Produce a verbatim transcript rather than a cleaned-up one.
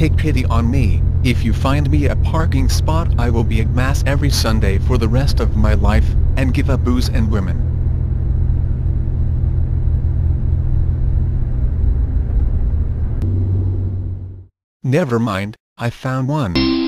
take pity on me. If you find me a parking spot, I will be at mass every Sunday for the rest of my life, and give up booze and women. Never mind, I found one.